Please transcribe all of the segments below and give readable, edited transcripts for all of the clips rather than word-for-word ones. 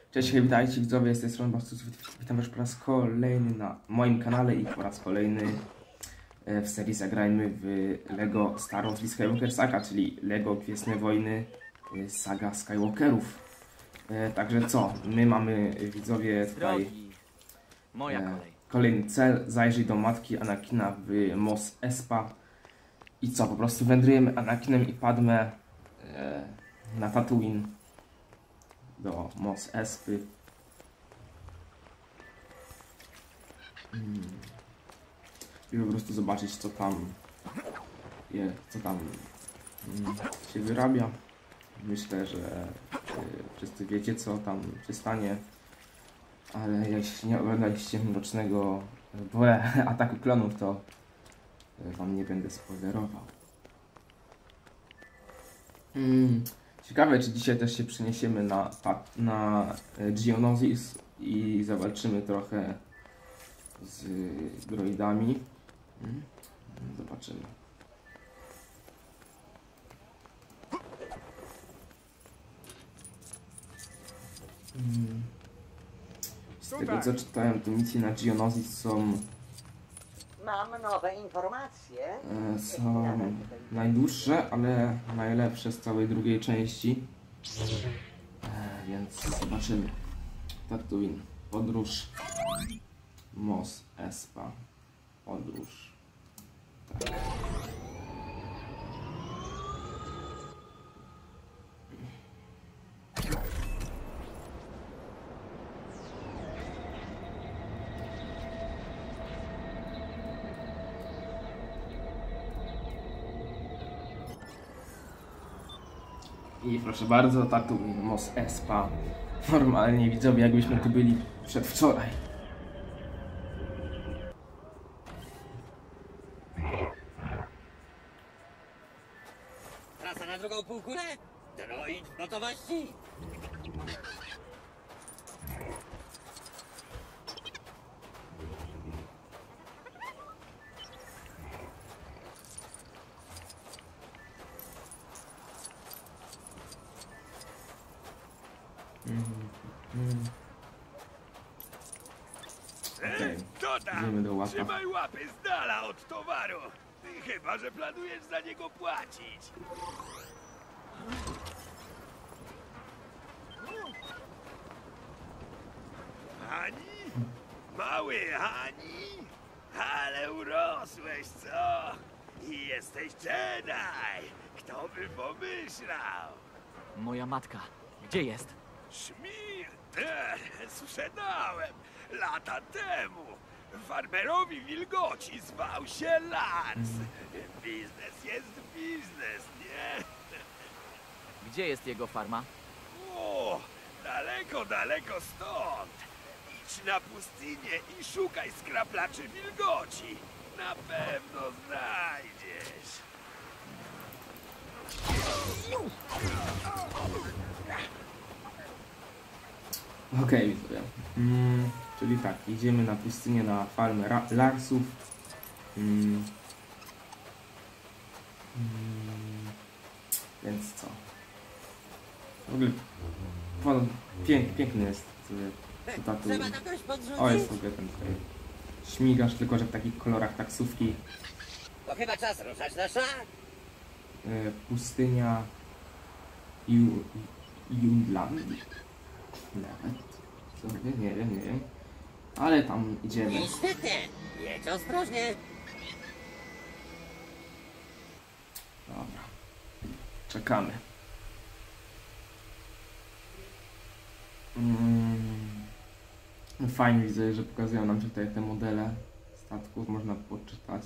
Cześć, hej, witajcie widzowie, z tej strony Bastus. Witam was po raz kolejny na moim kanale i po raz kolejny w serii zagrajmy w LEGO Star Wars Skywalker Saga, czyli LEGO Gwiezdne Wojny Saga Skywalkerów. Także co, my mamy widzowie tutaj kolejny cel, zajrzyj do matki Anakina w Mos Espa. I co, po prostu wędrujemy Anakinem i Padmę na Tatooine do Mos Espy. I po prostu zobaczyć co tam się wyrabia. Myślę, że wszyscy wiecie co tam się stanie, ale jeśli nie oglądaliście mrocznego Ataku Klonów, to wam nie będę spoilerował. Ciekawe, czy dzisiaj też się przeniesiemy na Geonosis i zawalczymy trochę z droidami. Zobaczymy. Z tego co czytałem, to misje na Geonosis są nowe informacje. Są najdłuższe, ale najlepsze z całej drugiej części. Więc zobaczymy. Tatooine. Podróż. Mos Espa. Podróż. Tak. I proszę bardzo, Tatooine, Mos Espa. Normalnie widzowie, jakbyśmy tu byli przedwczoraj. Trasa na drugą półkulę? Droid w gotowości? Idziemy do łapa. Trzymaj łapy z dala od towaru. Chyba że planujesz za niego płacić. Hani? Mały Hani? Ale urosłeś, co? I jesteś Jedi. Kto by pomyślał? Moja matka. Gdzie jest? Szmir, sprzedałem lata temu. Farmerowi wilgoci zwał się Lars. Biznes jest biznes, nie? Gdzie jest jego farma? O, daleko, daleko stąd. Idź na pustynię i szukaj skraplaczy wilgoci. Na pewno znajdziesz. Okej, widzowie. Czyli tak, idziemy na pustynię, na farmę Larsów. Więc co? W ogóle piękny jest Tatooine. O, jest w ogóle ten tutaj śmigasz, tylko że w takich kolorach taksówki. To chyba czas ruszać na szlak. Pustynia Jundlandii. Nawet. Co nie wiem. Ale tam idziemy. Niestety, jedź ostrożnie. Dobra. Czekamy. Fajnie widzę, że pokazują nam tutaj te modele statków. Można poczytać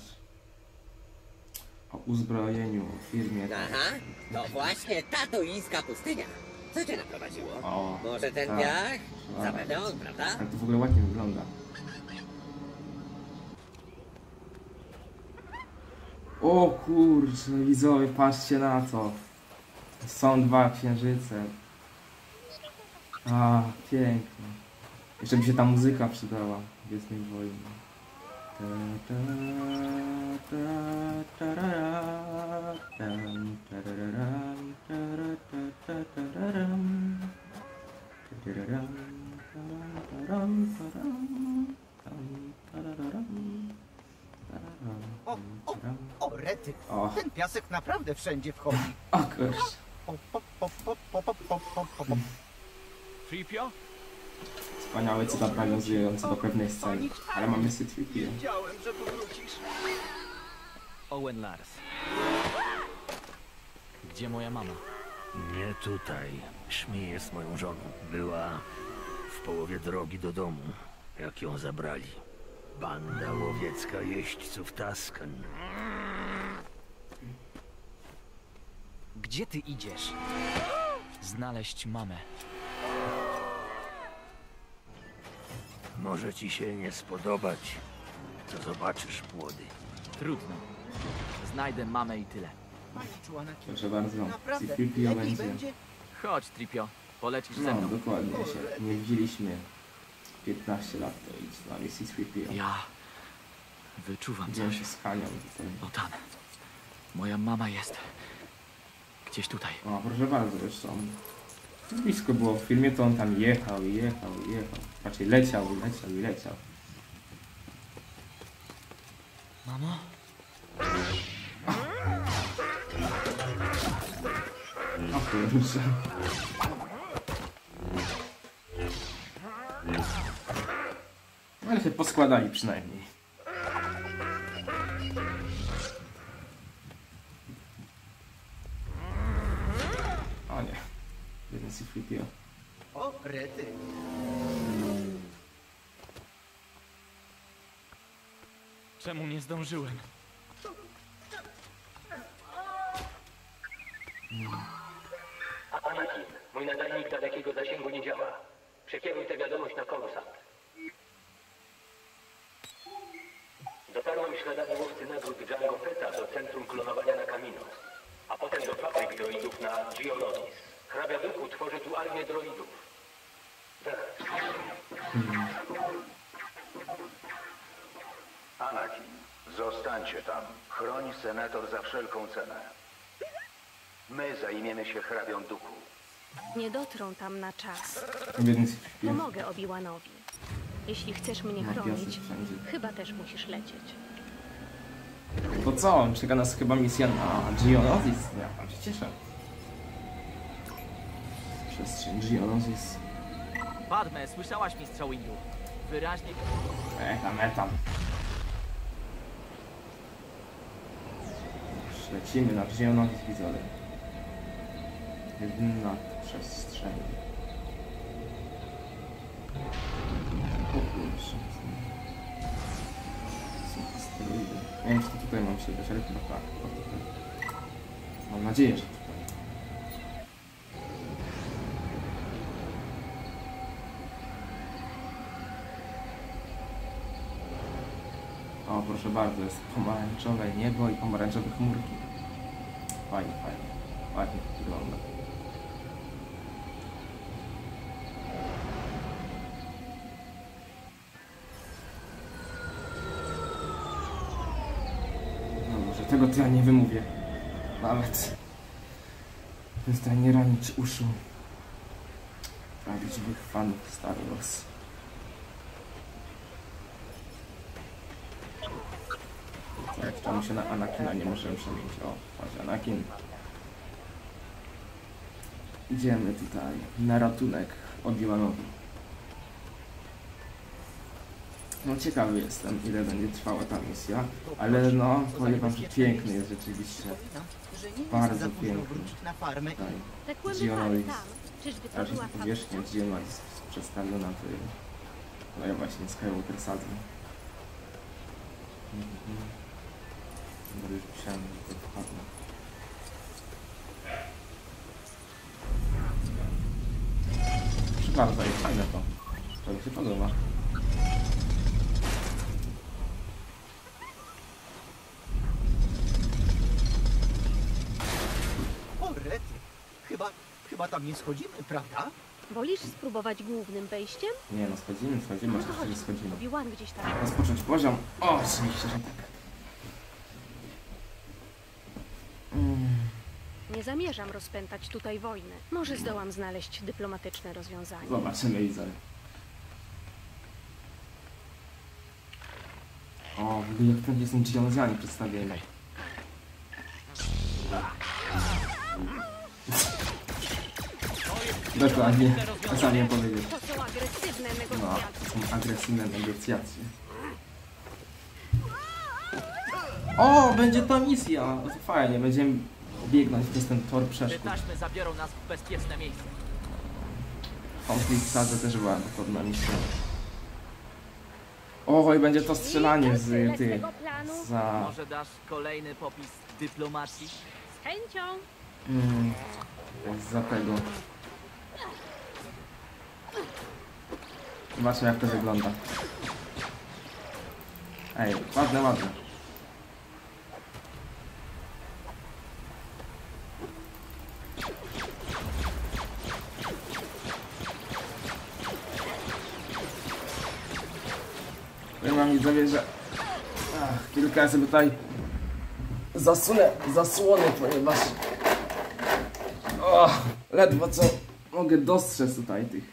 o uzbrojeniu w firmie. Aha, to właśnie tatuińska pustynia. Co cię naprowadziło? O, Może ten tak. piach? Zapewne on, prawda? Ale to w ogóle ładnie wygląda. O kurczę, widzowie, patrzcie na to. Są dwa księżyce. A, pięknie. Jeszcze by się ta muzyka przydała. Gwiezdnych Wojen. O, rety. O. Ten piasek naprawdę wszędzie wchodzi. O kurczę. Tripio? Wspaniały cytat nawiązujący do pewnej sceny. Ale mamy C-3PO. Wiedziałem, że tu wrócisz. Owen Lars. Gdzie moja mama? Nie tutaj. Śmieje z moją żoną. Była w połowie drogi do domu, jak ją zabrali. Banda łowiecka jeźdźców Tusken. Gdzie ty idziesz? Znaleźć mamę. Może ci się nie spodobać, co zobaczysz, młody. Trudno. Znajdę mamę i tyle. Paniczu, Anakin. Proszę bardzo. Naprawdę, C-3PO lepiej będzie. będzie. Chodź, Tripio. Polecisz ze No, mną. dokładnie się. Nie widzieliśmy 15 lat, to idź z nami C-3PO. Ja wyczuwam Idziemy coś. się z Hanią tutaj. O tam. Moja mama jest. Gdzieś tutaj. O, proszę bardzo, zresztą. Blisko było w filmie, to on tam jechał i jechał i jechał. Raczej leciał i leciał i leciał. Mamo? O kurczę. Ale się poskładali przynajmniej. O nie. Jeden C-3PO. O, rety. Czemu nie zdążyłem? Anakin, mój nadajnik dalekiego zasięgu nie działa. Przekieruj tę wiadomość na Coruscant. Dotarłem śladami łowcy nagród Jango Fetta do centrum klonowania na Kaminos, a potem do fabryk droidów na Geonosis. Hrabia Dooku tworzy tu armię droidów. Zaraz. Anakin, zostańcie tam. Chroń senator za wszelką cenę. My zajmiemy się hrabią Dooku. Nie dotrą tam na czas. Jeden C-3PO. Pomogę Obi-Wanowi. Jeśli chcesz mnie Ma chronić, piasek wszędzie. chyba też musisz lecieć. To co? Czeka nas chyba misja na Geonosis. Ja tam się cieszę. Przestrzeń Geonosis. Padme, słyszałaś mistrza Windu? Wyraźnie... Tam. Już lecimy na Geonosis, widzowie. Jedyna przestrzeń. O kurczę. Są asteroidy. Nie wiem, czy to tutaj mam się dać, ale chyba tak. O, tutaj. Mam nadzieję, że tutaj. O, proszę bardzo, jest pomarańczowe niebo i pomarańczowe chmurki. Fajnie, fajnie. Ładnie to wygląda. Dobrze, tego to ja nie wymówię. Nawet. Zostań nie ranić uszu prawdziwych fanów Star Wars. Tak, czemu się na Anakina nie możemy przemienić? O, chodź Anakin. Idziemy tutaj na ratunek Obi-Wanowi. No ciekawy jestem, ile będzie trwała ta misja, ale no, powiem wam, że piękny jest rzeczywiście. Przypominam, że nie jest Bardzo za późno piękny. wrócić na farmę. Tutaj Rekłemy Geonosis. tam. Czyżby to Raczej była powierzchnia Geonosis jest przedstawiona w... No ja właśnie Skywalker Sadzy. Bo już myślałem, że to wpadło. Proszę bardzo, jest fajne to. To mi się podoba. O, rety. Chyba tam nie schodzimy, prawda? Wolisz spróbować głównym wejściem? Nie no, schodzimy, No to oczywiście, chodź. że schodzimy. Obi-Wan gdzieś tam. Rozpocząć poziom. O, oczywiście, że tak. Nie Nie zamierzam rozpętać tutaj wojny. Może zdołam znaleźć dyplomatyczne rozwiązanie. Zobaczymy, Izol. O, w ogóle jak pewnie są Geonosianie przedstawieni. Dokładnie, to sam miałem powiedzieć. To są agresywne No, negocjacje. to są agresywne negocjacje. O, będzie to misja! No to fajnie, będziemy biegnąć przez ten tor Te przeszkód. taśmy zabiorą nas w bezpieczne miejsce. Konflikt Sadze też była podobna misja. O, i będzie to strzelanie z Tyle tych... tego planu. za... Może dasz kolejny popis dyplomacji? Z chęcią. Za tego. Zobaczmy, jak to wygląda. Ej, ładne, ładne. Ja mam widzowie, że kilka sobie tutaj zasunę zasłony, ponieważ ledwo co mogę dostrzec tutaj tych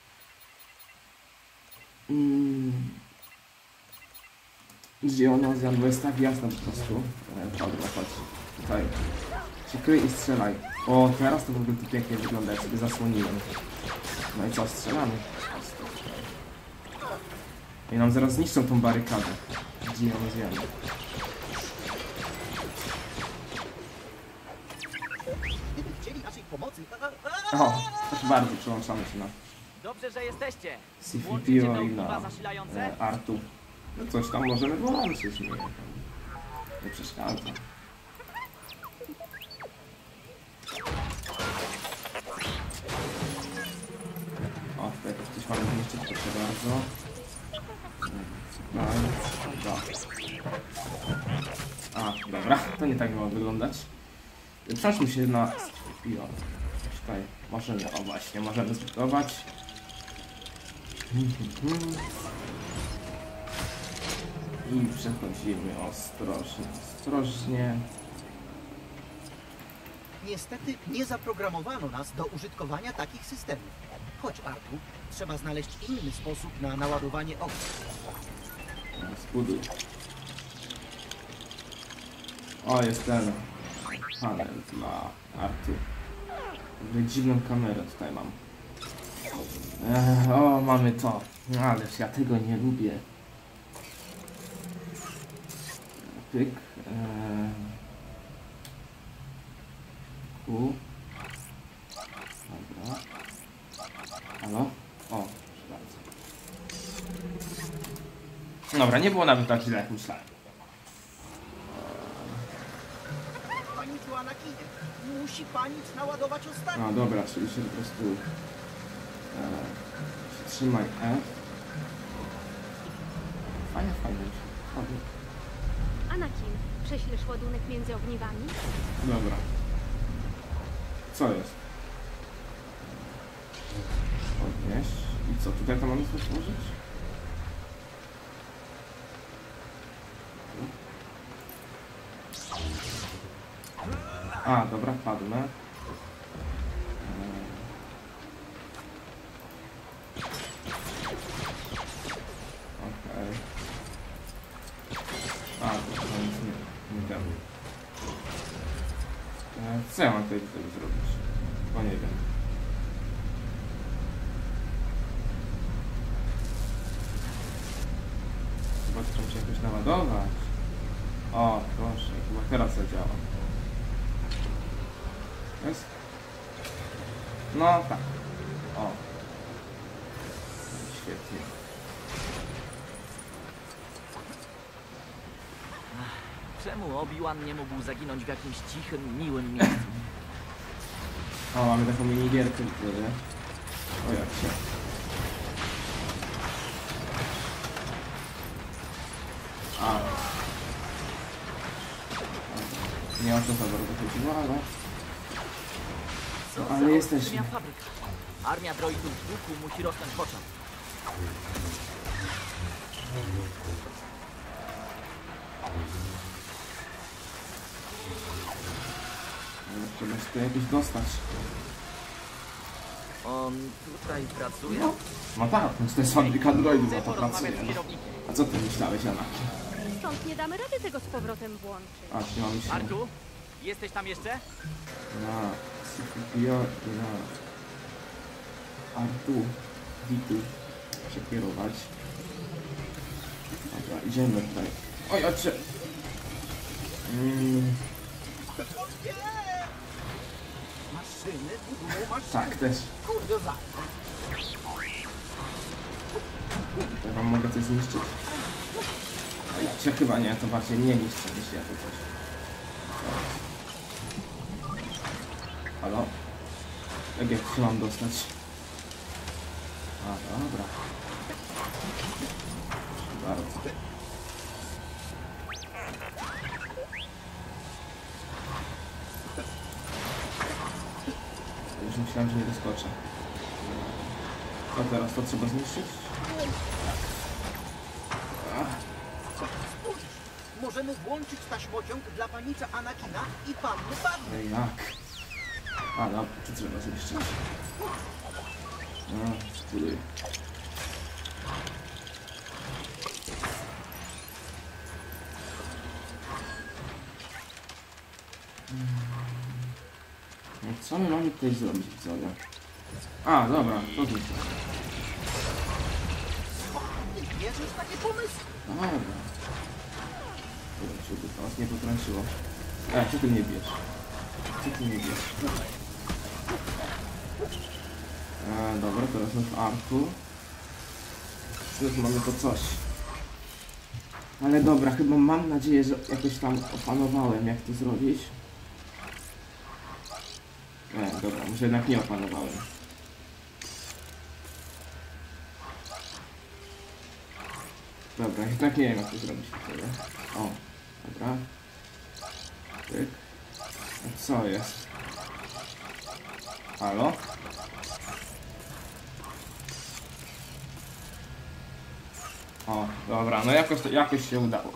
Geonosian, bo jest tak jasno po prostu. Dobra, chodź. Tutaj się kryj i strzelaj. O, teraz to w ogóle tu pięknie wygląda, jak sobie zasłoniłem. No i co, strzelamy. I nam zaraz zniszczą tą barykadę. Geonosianie. Gdyby chcieli naszej pomocy... O, proszę bardzo, przełączamy się na Dobrze, że jesteście. C-3PO Włączycie te i ogniwa na zasilające? Artu. No coś tam możemy włączyć, nie przeszkadza. O, tutaj coś mamy zniszczyć, proszę bardzo. A, dobra, to nie tak miało wyglądać. Przejdźmy się na C-3PO. Tutaj możemy, o właśnie, możemy zbudować. I przechodzimy ostrożnie, ostrożnie. Niestety nie zaprogramowano nas do użytkowania takich systemów. Chodź, Artu, trzeba znaleźć inny sposób na naładowanie ognia. Zbuduj. O, jest ten panel dla Artu. Dziwną kamerę tutaj mam. O, mamy to. Ależ ja tego nie lubię. Pyk. Dobra. Halo? O, proszę bardzo. Dobra, nie było nawet tak źle, jak myślałem. Panicu Anakinie, musi panic naładować ostatnio. No dobra, czyli się po prostu trzymaj F. Fajnie, fajnie. Anakin, prześlesz ładunek między ogniwami? Dobra. Co jest? Podnieść. I co, tutaj to mamy coś użyć? A, dobra, padnę. Okej. A, to nic nie wiem. Co ja mam tutaj zrobić? Bo nie wiem. Chyba trzeba się jakoś naładować. O, proszę, chyba teraz zadziała. Jest? No tak. O. Świetnie. Czemu Obi-Wan nie mógł zaginąć w jakimś cichym, miłym miejscu? O, mamy taką minigierkę tutaj. O, jak się. A. Nie o to za bardzo chodziło, ale... Co Ale za jesteśmy. olbrzymia fabryka. Armia droidów w duchu musi rosnąć w oczach. Trzeba się tu jakoś dostać. On tutaj pracuje? No tak, no to jest fabryka droidów, Chcę a to porozmawiać pracuje. z No. kierownikiem. A co ty myślałeś, Anna? Stąd nie damy rady tego z powrotem włączyć. A, nie mamy się. Artu? Jesteś tam jeszcze? Na CPO i na Artu, Ditu się kierować. Dobra, idziemy tutaj. Oj, oczy! Maszyny budują maszyny. Tak, też. Kurde, za. To wam mogę coś zniszczyć. A ja cię chyba nie, to bardziej nie niszczę niż ja tu coś. Halo? Jak ja się mam dostać? A, dobra. Bardzo. Już myślałem, że nie doskoczę. A teraz to trzeba zniszczyć? Spójrz, możemy włączyć taśmociąg dla panicza Anakina i panny Padmy. Ale jak? A, no, czy trzeba zniszczyć? No, zbuduję. No co my mamy tutaj zrobić, widzowie? A, dobra, to zniszczę. Nie wierzysz w takie pomysły? Dobra. Dobra, żeby to nas nie potrąciło. Co ty mnie bierz? Co ty mnie bierz? Dobra, teraz w arku. Już mamy to coś. Ale dobra, chyba mam nadzieję, że jakoś tam opanowałem, jak to zrobić. Dobra, może jednak nie opanowałem. Dobra, jednak nie wiem, jak to zrobić tutaj. O, dobra. Tyk. A co jest? Halo? O, dobra, no jakoś się udało.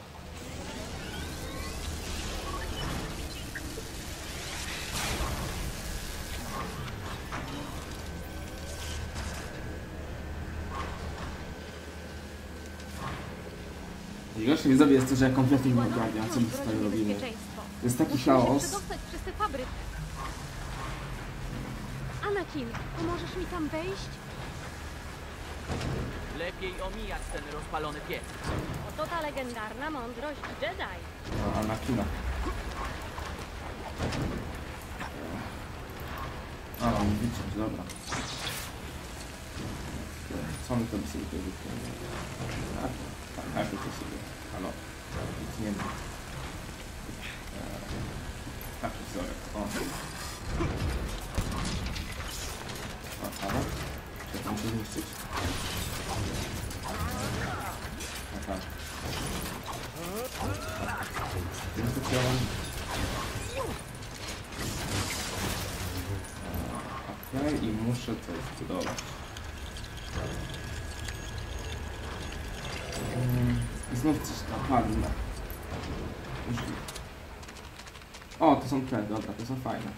I gorzej widzowie jest to, że ja kompletnie nie ogarniam, co my tutaj robimy. To jest taki chaos. Muszę dostać przez tę fabrykę. Anakin, pomożesz mi tam wejść? Lepiej omijać ten rozpalony piec. Oto ta legendarna mądrość Jedi. O, Anakina. O, mam wyciąć, dobra. Co my to by sobie tutaj wyciągnąć? Tak, to sobie. Halo. Nic nie ma. Taki wzorek. O. O, halo. Czy tam się zniszczyć? Aha. Ja to chciałem... Okej, i muszę coś zbudować. Znów coś napadnę. O, to są te, dobra, to są fajne.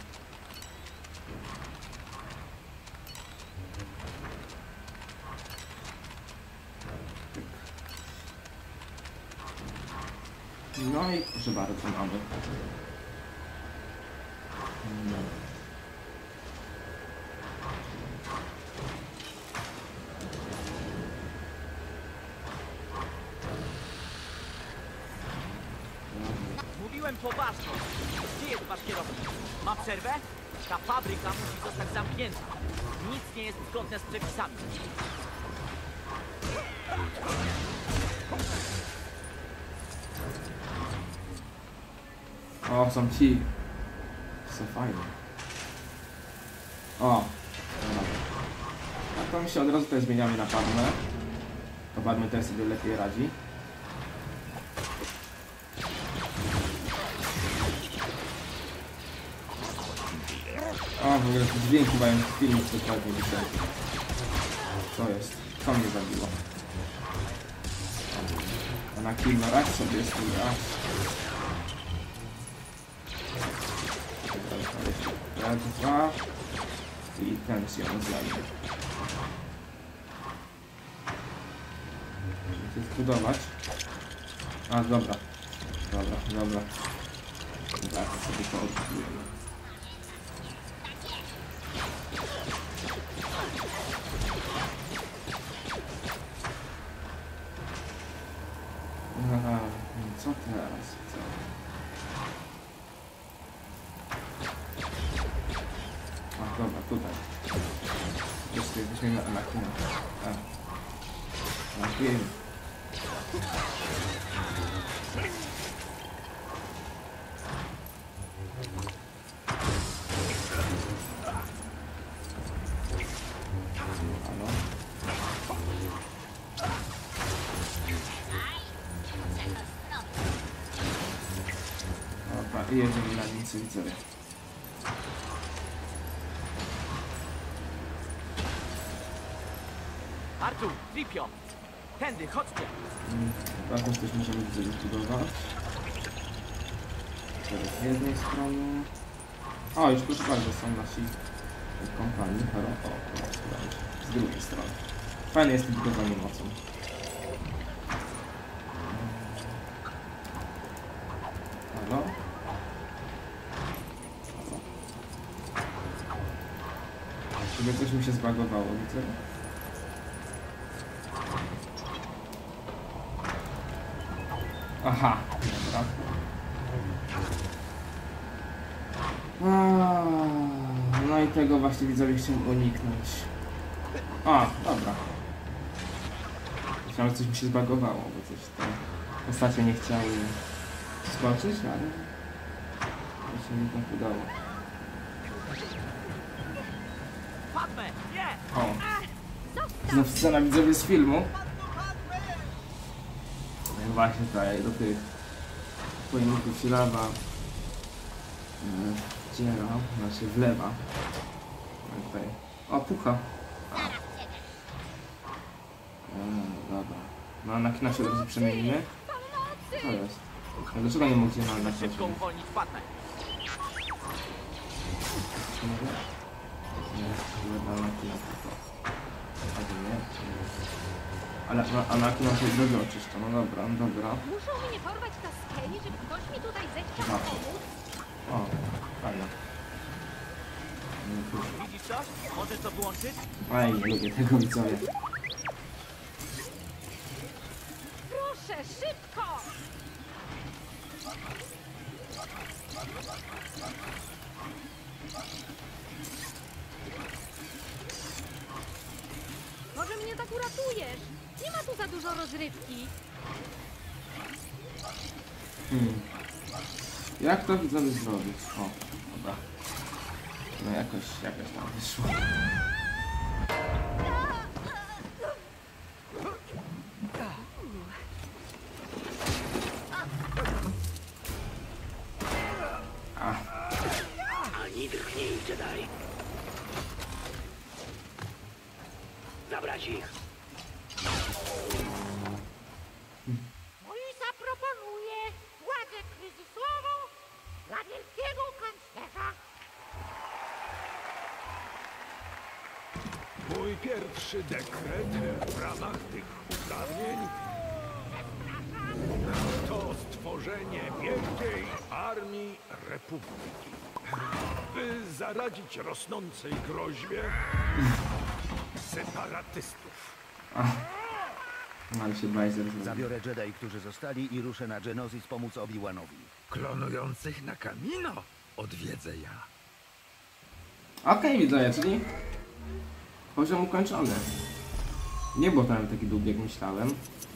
No i proszę bardzo, mamy. Mówiłem poważnie. Gdzie jest wasz kierownik? Ma przerwę? Ta fabryka musi zostać zamknięta. Nic nie jest zgodne z przepisami. O, są ci. Są fajne. O. Dobra. A to mi się od razu tutaj zmieniamy na Padmę. To Padmy też sobie lepiej radzi. O, w ogóle te dźwięki mają filmik dokładnie wystarczy. Co jest? Co mnie zabiło? Anakin, no radź sobie z tym, 2 i ten się rozjadę. Chcę zbudować. A, dobra. Dobra. Tak, sobie to odbudujemy. Aha, co teraz? Co? A, dobra, tutaj. Jeszcze weźmiemy Anakina. Anakin. I jedziemy na nic widzowie. Artur, Tripio! Tędy, chodźcie! Taką też możemy widzowie zbudować. Teraz z jednej strony. O, już proszę bardzo, są nasi kompanii. Z drugiej strony. Fajne jest budowanie mocą. Halo? Żeby coś mi się zbagowało, widzę. Aha, dobra. No i tego właśnie widzowie chciałem uniknąć. A, dobra. Myślałem, że coś mi się zbagowało, bo coś te postacie nie chciały skoczyć, ale to się mi tak udało. O! Znów scena widzowie z filmu. No właśnie tutaj do tych pojemników się lawa wciera, znaczy wlewa. No tutaj. O, pucha. Dobra. No na kina się od razu przemienimy. Co jest? A dlaczego nie mógł się na kina przemienić? Ale Anakin ma się drogi oczyszcza, no dobra. Muszą mnie porwać Taskeni, żeby ktoś mi tutaj zechciał pomóc? O, fajnie. Widzisz coś? Możesz to wyłączyć? Aj, nie lubię tego widzowie. Proszę, szybko! Może mnie tak uratujesz? Nie ma tu za dużo rozrywki. Jak to widzowie zrobić? O, dobra. No jakoś tam wyszło. Ani drgnij, Jedi. Zabrać ich. I zaproponuję władzę kryzysową dla wielkiego kanclerza. Mój pierwszy dekret w ramach tych uprawnień to stworzenie wielkiej armii Republiki, by zaradzić rosnącej groźbie separatystów. Ale się bajzer zrobił. Zabiorę Jedi, którzy zostali i ruszę na Geonosis pomóc Obi-Wanowi. Klonujących na Kamino odwiedzę ja. Okej, widzowie, czyli poziom ukończony. Nie było tam taki długi, jak myślałem.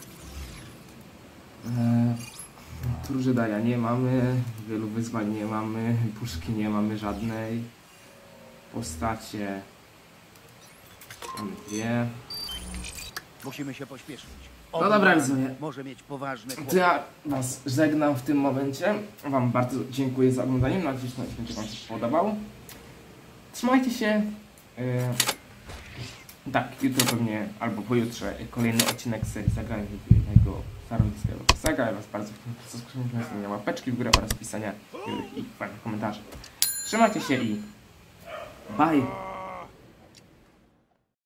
Tur Jedi'a nie mamy, wielu wyzwań nie mamy, puszki nie mamy żadnej. Postacie mamy dwie. Musimy się pośpieszyć. No dobra, widzowie. Może mieć poważne To ja was żegnam w tym momencie. Wam bardzo dziękuję za oglądanie. Mam nadzieję, że ten odcinek wam się podobał. Trzymajcie się. Tak, jutro pewnie, albo pojutrze kolejny odcinek serii Zagrajmy jego starożytnego Saga. Ja was bardzo dziękuję za łapeczki w górę oraz pisania i fajnych komentarzy. Trzymajcie się i bye.